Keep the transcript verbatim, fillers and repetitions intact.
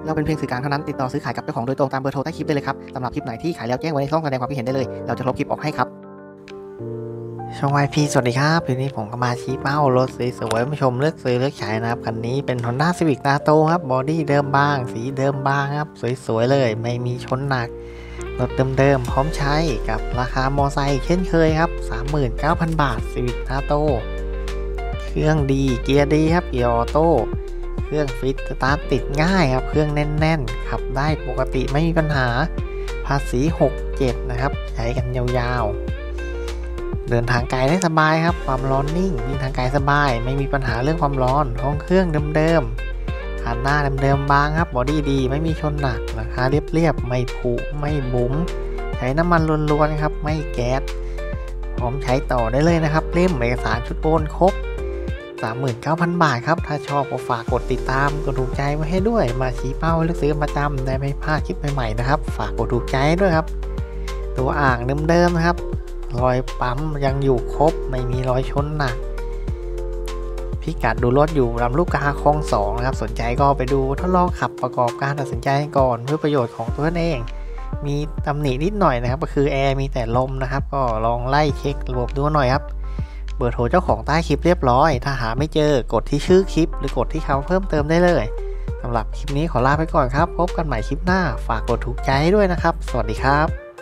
เราเป็นเพียงสื่อกลางเท่านั้นติดต่อซื้อขายกับเจ้าของโดยตรงตามเบอร์โทรใต้คลิปได้เลยครับสำหรับคลิปไหนที่ขายแล้วแจ้งไว้ในช่องแสดงความคิดเห็นได้เลยเราจะลบคลิปออกให้ครับช่องไอพีสวัสดีครับทีนี้ผมก็มาชี้เป้ารถสวยๆมาชมเลือกซื้อเลือกขายนะครับคันนี้เป็น Honda Civic Nato ครับบอดี้เดิมบางสีเดิมบางครับสวยๆเลยไม่มีชนหนักรถเดิมๆพร้อมใช้กับราคามอไซค์เช่นเคยครับ สามหมื่นเก้าพัน บาท Civic Nato เครื่องดีเกียร์ดีครับเกียร์ออโต้เครื่องฟิตสตาร์ทติดง่ายครับเครื่องแน่นๆขับได้ปกติไม่มีปัญหาภาษีหกเจ็ดนะครับใช้กันยาวๆเดินทางไกลได้สบายครับความร้อนนิ่งวิ่งทางไกลสบายไม่มีปัญหาเรื่องความร้อนห้องเครื่องเดิมๆคันหน้าเดิมๆบางครับบอดี้ดีไม่มีชนหนักราคาเรียบๆไม่ผุไม่บุ๋มใช้น้ำมันล้วนๆครับไม่แก๊สพร้อมใช้ต่อได้เลยนะครับเล่มเอกสารชุดโอนครบ สามหมื่นเก้าพัน บาทครับถ้าชอบก็ฝากกดติดตามกดถูกใจไว้ให้ด้วยมาชี้เป้าเลือกซื้อประจำได้ไม่พลาดคลิปใหม่ๆนะครับฝากกดถูกใจด้วยครับตัวอ่างเดิมๆนะครับรอยปั๊มยังอยู่ครบไม่มีรอยชนหนักพิกัดดูรถอยู่ลำลูกกาคลองสองนะครับสนใจก็ไปดูทดลองขับประกอบการตัดสินใจก่อนเพื่อประโยชน์ของตัวเองมีตำหนินิดหน่อยนะครับก็คือแอร์มีแต่ลมนะครับก็ลองไล่เช็คระบบดูหน่อยครับเบอร์โทรเจ้าของใต้คลิปเรียบร้อยถ้าหาไม่เจอกดที่ชื่อคลิปหรือกดที่คำเพิ่มเติมได้เลยสำหรับคลิปนี้ขอลาไปก่อนครับพบกันใหม่คลิปหน้าฝากกดถูกใจด้วยนะครับสวัสดีครับ